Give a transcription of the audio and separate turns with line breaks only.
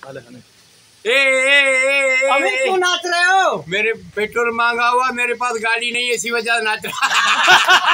अभी क्यों नाच रहे हो?
मेरे पेट्रोल मांगा हुआ, मेरे पास गाड़ी नहीं है, इसी वजह से नाच रहा।